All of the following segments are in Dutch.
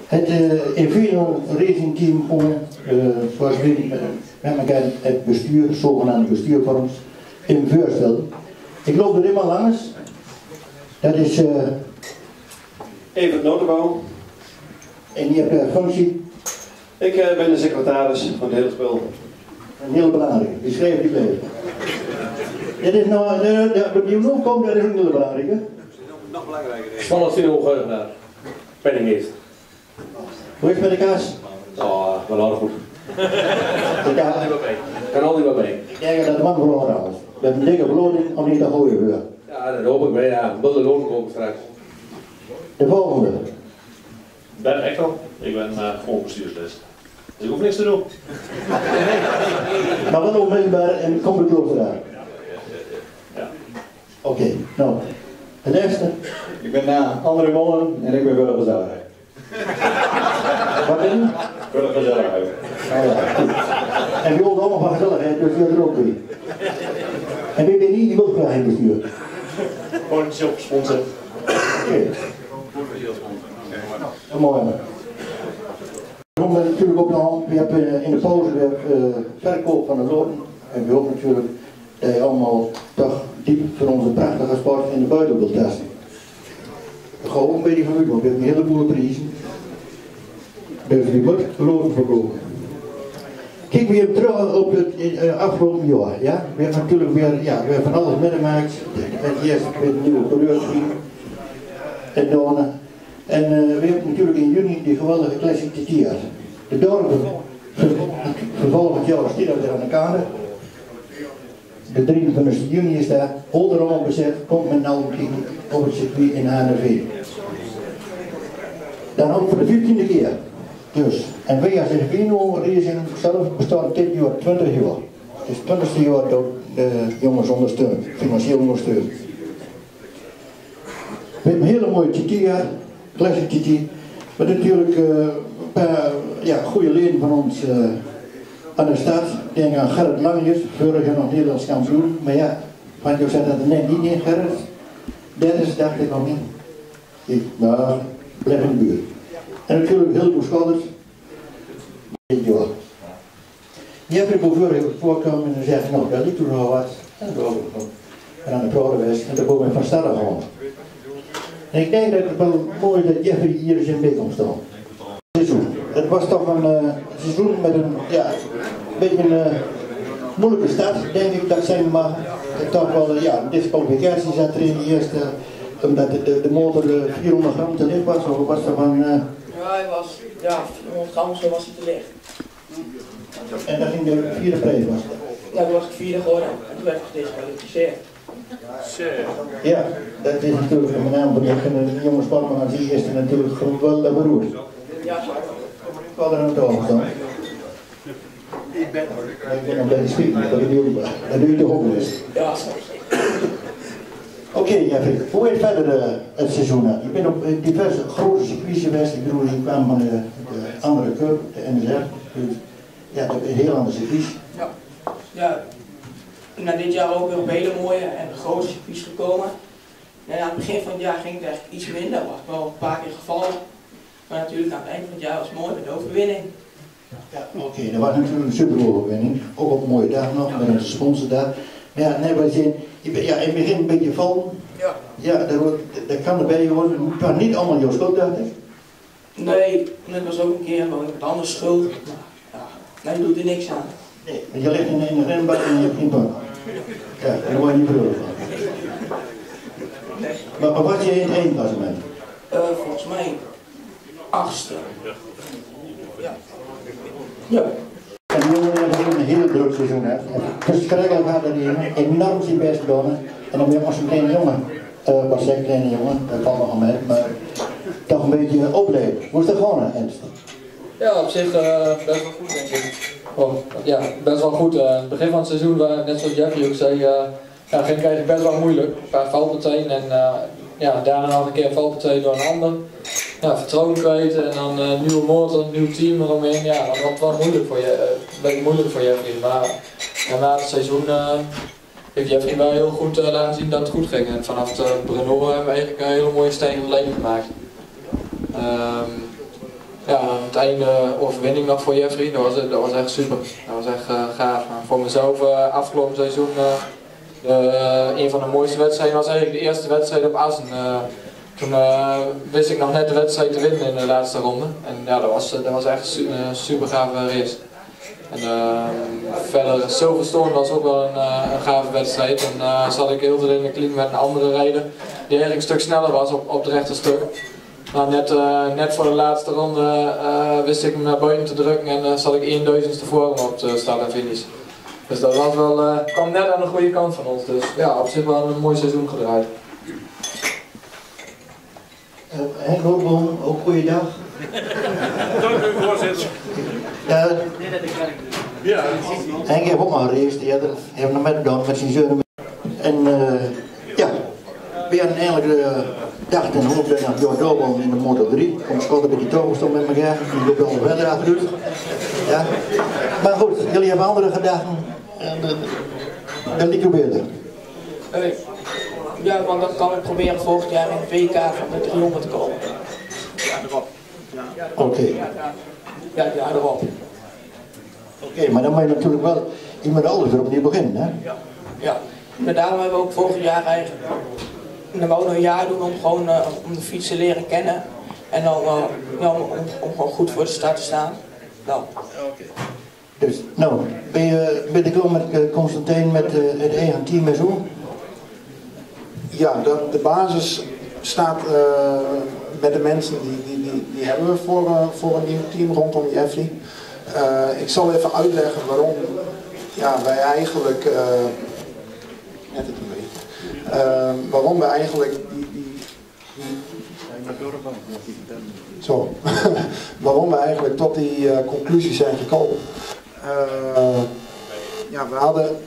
Het Invino Racing Team was weer met elkaar het bestuur, zogenaamde bestuurvorms, in voorstel. Ik loop er helemaal langs. Dat is Evert Notenbouw. en die heeft functie. Ik ben de secretaris van het hele spel. Een heel belangrijk. Die schreef die bleef. Dit is nou, die nu komt, dat is een heel belangrijke. Nog belangrijker. Spannend vinden we geugenaar. Penningmeester. Hoe is het met de kaas? Oh, wel aardig goed. De kaas. Kan al niet wat mee. Ik denk dat de man verloren had. Met een dikke beloning om niet te gooien weer. Ja, dat hoop ik wel. Ja, een bullen loon komen straks. De volgende. Ben Ekkel, ik ben gewoon bestuurslid. Dus ik hoef niks te doen. Maar wel onmisbaar en komt het klooster aan. Ja. Oké, nou. De eerste. Ik ben André Mollen en ik ben voor de gezelligheid. Wat ben je? Voor de gezelligheid. Nou ja, goed. En wie wil allemaal van gezelligheid, dus die er ook weer. En wie ben je niet, die wil graag in bestuur. Gewoon zelf sponsor. Oké. Mooi. We hebben natuurlijk ook nog, we hebben in de pauze weer verkoop van de loten. En we hopen natuurlijk dat je allemaal toch diep van onze prachtige sport in de buiten wilt testen. We gaan ook een beetje van u, want we hebben een heleboel prijzen. Dus die moet loten verkopen. Kijk weer terug op het afgelopen jaar. Ja? We hebben natuurlijk weer, ja, we hebben van alles meegemaakt. Eerst met een nieuwe coureursvriend. En dan... En we hebben natuurlijk in juni die geweldige Classic TT gehad. De dorpen vervolgens jaar stier weer aan de kader. De 23 juni is daar, Holderom bezet, komt met nou op het circuit in HNV. Dan ook voor de 14e keer. Dus, en wij als Invino Racing zelf bestaan dit jaar 20 jaar. Het is het 20e jaar door de jongens ondersteund, financieel ondersteund. We hebben een hele mooie TT gehad. Classic TT, maar natuurlijk een paar goede leden van ons aan de stad. Ik denk aan Gerrit Langejes, vorig jaar nog Nederlands kampioen. Maar ja, van jou zei dat er net niet in, Gerrit. Dennis dacht ik nog niet. Maar blijf in de buurt. En natuurlijk heel veel schouders. Ja. Jeffrey Bouveur voorkomen en zegt, nou dat liep toen al wat. En aan de Prouwderwest en daar komen we van Starre gewoon. En ik denk dat het wel mooi dat Jeffrey hier is in beeld komt staan. Het was toch een seizoen met een beetje een moeilijke start, denk ik dat zijn, maar toch wel een disqualificatie zat er in de eerste, omdat de motor 400 gram te licht was, of was er van... Ja, hij was, 400 gram zo was hij te licht. En dan ging de vierde prijs was. Ja, toen was ik vierde geworden en toen werd ik gedisqualificeerd. Ja, dat is natuurlijk met name van de jonge sportman als die eerste natuurlijk gewoon wel beroerd. Ja, zo. Ik had er aan het over staan. Ik ben nog bij de spiegel, dat doe je toch ook wel eens. Ja, zo. Oké, Jeffrey, hoe is verder het seizoen? Je bent op diverse grote circuits geweest, ik bedoel, je kwam van de andere cup, de NSR, dus ja, dat is een heel ander circuit. Ja. Ja. Na dit jaar ook weer op hele mooie en grote circuits gekomen. En aan het begin van het jaar ging het eigenlijk iets minder, was wel een paar keer gevallen. Maar natuurlijk aan het eind van het jaar was het mooi met de overwinning. Ja, oké, dat was natuurlijk een super overwinning. Ook op een mooie dag nog, met een sponsor daar. Maar ja, nee, wij zijn, in het begin een beetje vallen. Ja. Ja, dat kan erbij worden. Het was niet allemaal jouw schuld, dacht ik. Nee, dat was ook een keer gewoon iemand anders schuld. Maar ja, je doet er niks aan. Nee, want je ligt in een renbak en je hebt geen bank. Ja, en daar word je niet verloren van. Maar was je in het eindklassement? Volgens mij 8e. Ja. Ja. En die jongen hebben een heel druk seizoen. Hè. Dus krijgelijk had hij enorm zijn best gedaan. En dan was een kleine jongen. Was een kleine jongen, dat valt nog mee. Maar toch een beetje opleven. Hoe is dat gewoon, Ernst? Ja, op zich best wel goed, denk ik. Oh, ja, best wel goed. In het begin van het seizoen, net zoals Jeffrey ook zei, ging het best wel moeilijk. Een paar valpartijen en daarna nog een keer een valpartij door een ander. Ja, vertrouwen kwijt en dan een nieuwe motor, een nieuw team eromheen. Ja, dan wordt het wel moeilijk voor je, moeilijk voor Jeffrey. Maar na het seizoen heeft Jeffrey wel heel goed laten zien dat het goed ging. En vanaf de Renault hebben we eigenlijk een hele mooie stijgende lijn gemaakt. ja, aan het einde overwinning nog voor Jeffrey, dat was echt super. Dat was echt gaaf. En voor mezelf afgelopen seizoen, een van de mooiste wedstrijden was eigenlijk de eerste wedstrijd op Assen. Toen wist ik nog net de wedstrijd te winnen in de laatste ronde. En ja, dat was echt een super gave race. En verder, Silverstone was ook wel een gave wedstrijd. En zat ik heel veel in de klim met een andere rijder die eigenlijk een stuk sneller was op het rechte stuk. Maar net voor de laatste ronde wist ik hem naar buiten te drukken en zat ik 1.000ste voor hem op de start en finish. Dus dat was wel, kwam net aan de goede kant van ons. Dus ja, op zich wel een mooi seizoen gedraaid. Henk Roodboom, ook goeiedag. Dank u, voorzitter. Ja, Henk heeft ook maar een race, die heeft nog met gedaan met zijn zoon. En ja, we hadden eigenlijk de dag en hoop naar George Roodboom in de Motor 3. Komt Scott een beetje toegesteld met elkaar, die loopt wel verder achteruit. Ja. Maar goed, jullie hebben andere gedachten en dat liep beter. Ja, want dat kan ik proberen volgend jaar in de WK van de 300 te komen. Ja, erop. Oké. Ja, erop. Oké, maar dan moet je natuurlijk wel iemand anders weer opnieuw beginnen, hè? Ja. En daarom hebben we ook volgend jaar eigenlijk dan wou een jaar doen om gewoon om de fiets te leren kennen. En dan om gewoon goed voor de start te staan. Nou. Dus, nou, ben je klaar met Constantijn, met het eigen team en zo? Ja, de basis staat met de mensen die hebben we voor een nieuw team rondom Jeffrey. Ik zal even uitleggen waarom wij eigenlijk, net het een beetje, waarom we eigenlijk waarom we eigenlijk tot die conclusie zijn gekomen. We hadden...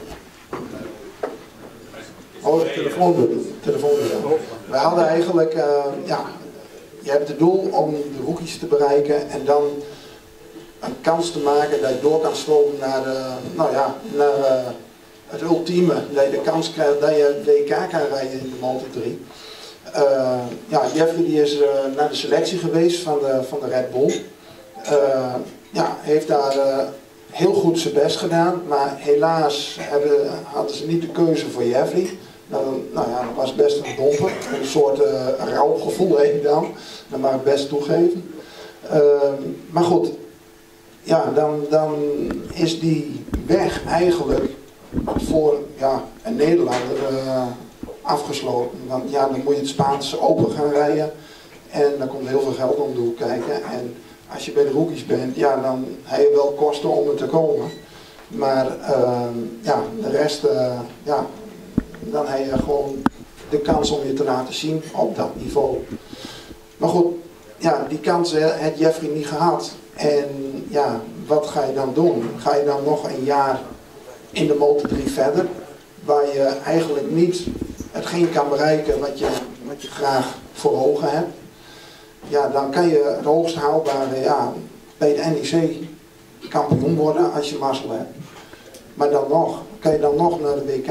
Oh, de telefoon. We hadden eigenlijk, je hebt het doel om de rookies te bereiken en dan een kans te maken dat je door kan stromen naar het ultieme. Dat je de kans krijgt dat je WK kan rijden in de Multi 3. Jeffrey die is naar de selectie geweest van de Red Bull. Heeft daar heel goed zijn best gedaan, maar helaas hadden ze niet de keuze voor Jeffrey. Dat was best een domper, een soort rouwgevoel heet ik dan. Dat mag ik best toegeven. Maar goed, dan is die weg eigenlijk voor een Nederlander afgesloten. Want dan moet je het Spaanse Open gaan rijden en dan komt heel veel geld om de hoek kijken. En als je bij de rookies bent, dan heb je wel kosten om er te komen. Maar de rest, dan heb je gewoon de kans om je te laten zien op dat niveau. Maar goed, die kans heeft Jeffrey niet gehad. En wat ga je dan doen? Ga je dan nog een jaar in de Motor 3 verder, waar je eigenlijk niet hetgeen kan bereiken wat je graag voor ogen hebt? Dan kan je het hoogst haalbare bij de NEC kampioen worden als je mazzel hebt. Maar dan nog, kan je dan nog naar de WK?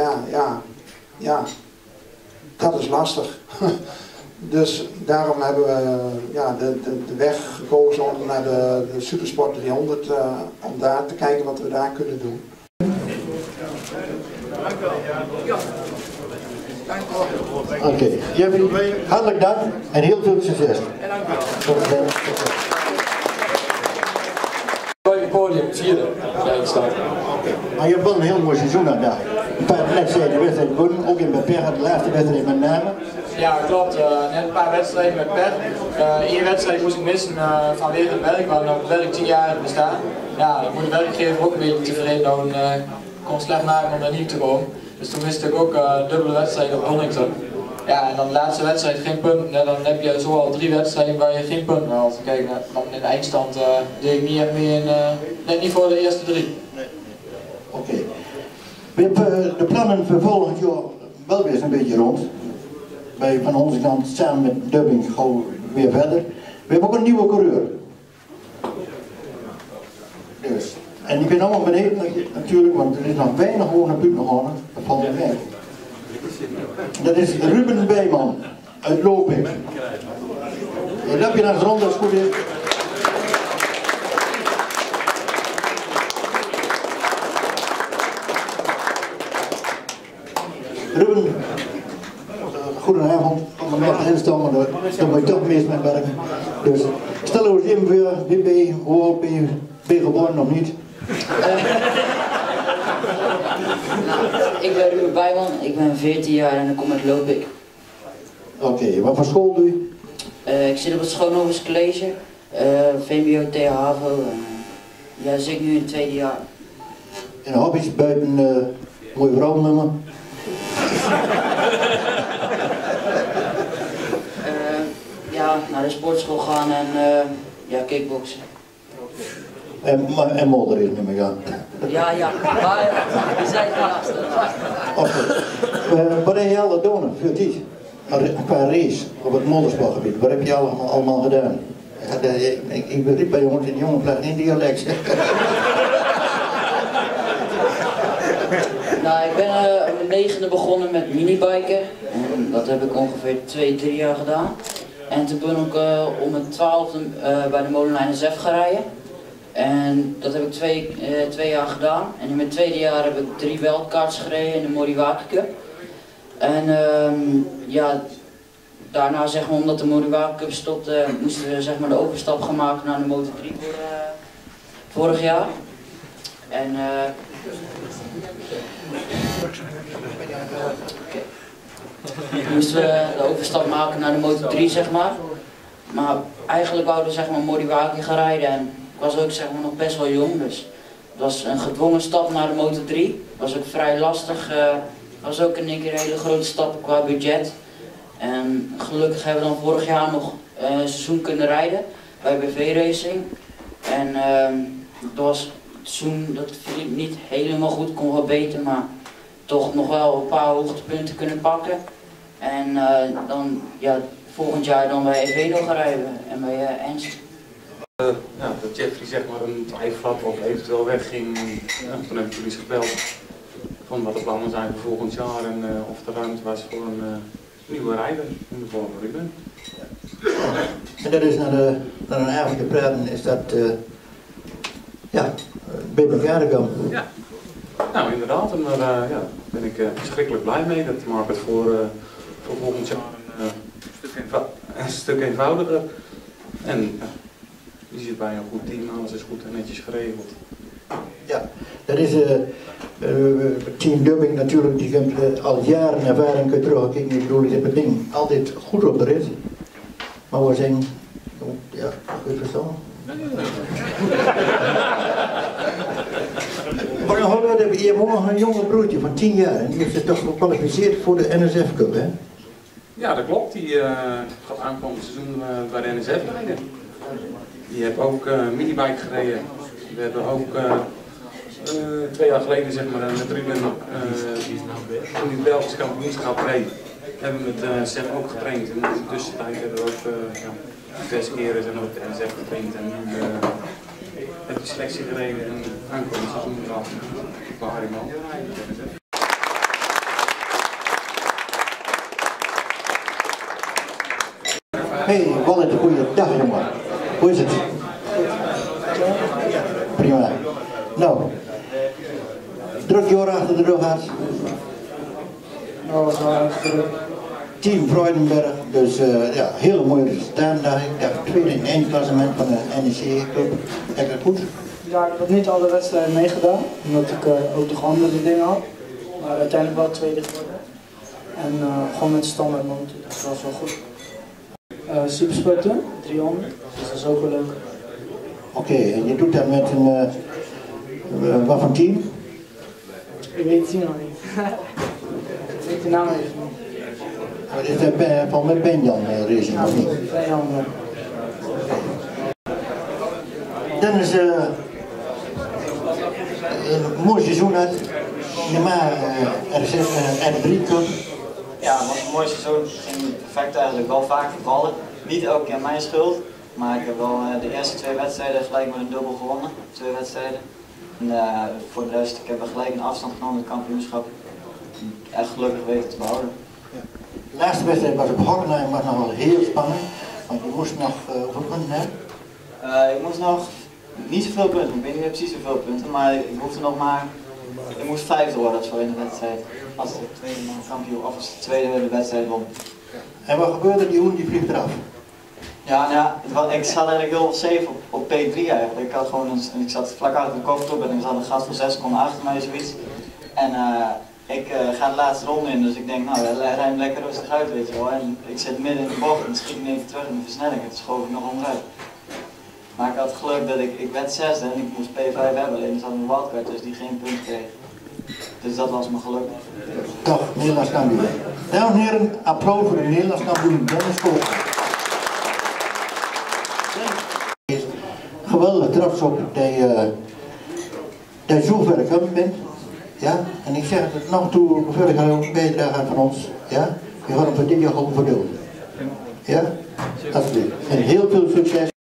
Dat is lastig. Dus daarom hebben we de weg gekozen om naar de Supersport 300, om daar te kijken wat we daar kunnen doen. Oké, Jeffrey, hartelijk dank en heel veel succes. Podium, vierde. Maar je hebt wel een heel mooi seizoen aan daar. Een paar wedstrijden de wedstrijd gewonnen, ook in Per had de laatste wedstrijd met name. Ja, klopt. Net een paar wedstrijden met Per. Eén wedstrijd moest ik missen vanwege het werk, waar het werk 10 jaar bestaan. Ja, dan moet de werkgever ook een beetje tevreden houden. Kon slecht maken om daar niet te komen. Dus toen wist ik ook dubbele wedstrijden op Donington. Ja, en dan de laatste wedstrijd geen punten. Dan heb je zo al 3 wedstrijden waar je geen punten haalt. Kijk, dan in de eindstand deed ik niet echt meer net niet voor de eerste 3. Oké. We hebben de plannen voor volgend jaar wel weer een beetje rond. Wij van onze kant samen met Dubbing gaan weer verder. We hebben ook een nieuwe coureur. Dus. En ik ben allemaal beneden natuurlijk, want er is nog weinig gewoon naar buiten gegaan. Dat valt er weg. Dat is Ruben Bijman uit Lopik. En dat je dan rond als goed is. Ruben, goedenavond. Om nog te instaan, maar dan moet je toch meest met werken. Dus stel ons even voor, wie ben je, hoe oud ben je geboren of niet? Ik ben Ruben Bijman, ik ben 14 jaar en dan kom uit Lopik. Oké, wat voor school doe je? Ik zit op het Schoonhovense College, VMBO, TH, HAVO. Ja, zit ik nu in het tweede jaar. En hobby's buiten mooie vrouw met me? Ja, naar de sportschool gaan en ja, kickboksen. En motoren neem ik aan. Ja, maar die zijn ernaast. Wat heb je alle doen voor dit? Qua race op het motorsportgebied, wat heb je allemaal gedaan? Ja, ik beriep bij jongens in de jonge plek in dialect. Nou, ik ben op mijn 9e begonnen met minibiken. En dat heb ik ongeveer 2-3 jaar gedaan. En toen ben ik om mijn 12e bij de molenlijn NSF gaan rijden. En dat heb ik twee jaar gedaan. En in mijn tweede jaar heb ik 3 wildcards gereden in de Moriwaki Cup. En ja, daarna zeg maar, omdat de Moriwaki Cup stopte, moesten we zeg maar, de overstap gaan maken naar de Moto3 vorig jaar. En moesten we de overstap maken naar de Moto3 zeg maar. Maar eigenlijk wouden we zeg maar Moriwaki gaan rijden en ik was ook zeg maar nog best wel jong, dus het was een gedwongen stap naar de Moto3. Was ook vrij lastig, was ook in één keer een hele grote stap qua budget. En gelukkig hebben we dan vorig jaar nog een seizoen kunnen rijden bij BV Racing. En dat was het seizoen, dat viel niet helemaal goed, kon wel beter, maar toch nog wel een paar hoogtepunten kunnen pakken. En dan ja, volgend jaar dan bij Eveno gaan rijden en bij Ernst. Ja, dat Jeffrey zeg maar een twijfel had of eventueel wegging. Ja, toen heb ik politie gebeld van wat de plannen zijn voor volgend jaar en of er ruimte was voor een nieuwe rijder in de vorm van Ruben. En dat is naar een avondje praten, is dat ja, bij elkaar gekomen. Ja, nou inderdaad, en daar ja, ben ik verschrikkelijk blij mee. Dat maakt het voor volgend jaar een stuk eenvoudiger. En je zit bij een goed team, alles is goed en netjes geregeld. Ja, dat is Team Dubbing natuurlijk, die komt al jaren ervaring terugkijken. Ik bedoel, ik heb het ding altijd goed op de rit. Maar we zijn, ja, goed verstaan. Maar dan hadden we, je hebt ook nog een jonge broertje van 10 jaar en die heeft zich toch gekwalificeerd voor de NSF Cup, hè? Ja, dat klopt. Die gaat aankomend seizoen bij de NSF rijden. Die heeft ook minibike gereden. We hebben ook 2 jaar geleden zeg maar, met Ruben toen die Belgisch kampioenschap reed. Hebben we met Sam ook getraind. En in de tussentijd hebben we ook diverse keren zijn we op de NSF getraind. En nu heeft de selectie gereden en aankomend seizoen eraf bij Harimo. Hey, Wallet, goeiedag jongen. Hoe is het? Prima. Nou, druk jaar achter de rug had. Nou, dat is wel achter de rug. Team Freudenberg, dus ja, hele mooie resultaten. Ik dacht tweede in één klassement van de NEC Club. Heb dat goed? Ja, ik heb niet alle wedstrijden meegedaan, omdat ik ook nog andere dingen had. Maar uiteindelijk wel tweede geworden. En gewoon met de standaard motor, dat was wel goed. Supersport doen, 300, dus dat is ook wel leuk. Oké, en je doet dat met een, wat voor team? Ik weet het team nog niet. Ik weet de naam even niet. Is dat van met Benjan Racing of niet? Benjan. Dan is een mooi seizoen uit. Normaal R3 Cup. Ja, het was een mooi seizoen. Het ging perfect eigenlijk, wel vaak gevallen. Niet elke keer mijn schuld, maar ik heb wel de eerste 2 wedstrijden gelijk met een dubbel gewonnen. 2 wedstrijden. En voor de rest, ik heb gelijk een afstand genomen in het kampioenschap. Echt gelukkig weten te behouden. Ja. De laatste wedstrijd was op Hockenheim, was nog wel heel spannend. Want je moest nog hoeveel punten hebben? Ik moest nog niet zoveel punten, ik weet niet precies hoeveel punten, maar ik hoefde nog maar je moest vijfde worden of zo in de wedstrijd. Als de tweede man kampioen of als de tweede de wedstrijd won. En wat gebeurde? Die hoen die vliegt eraf. Ja, nou ja, ik zat eigenlijk heel safe op P3 eigenlijk. Ik had gewoon ik zat vlak achter de koffertop en ik zat een gat van 6 seconden achter mij zoiets. En ik ga de laatste ronde in, dus ik denk nou, rij hem lekker rustig uit, weet je wel. En ik zit midden in de bocht en schiet ik even terug in de versnelling en toen schoof ik nog onderuit. Maar ik had geluk dat ik werd zesde en ik moest P5 hebben, alleen er zat een wildcard dus die geen punt kreeg. Dus dat was mijn geluk. Toch, Nederlands kampioen. Dames en heren, applaus voor de Nederlands kampioen Dennis Koolman. Geweldig trots op dat je zo ver gekomen bent. Ja, en ik zeg het nog toe, verder gaan ook bijdragen van ons. Ja, we gaan het voor dit jaar gewoon verdoen. Ja, alsjeblieft. En heel veel succes.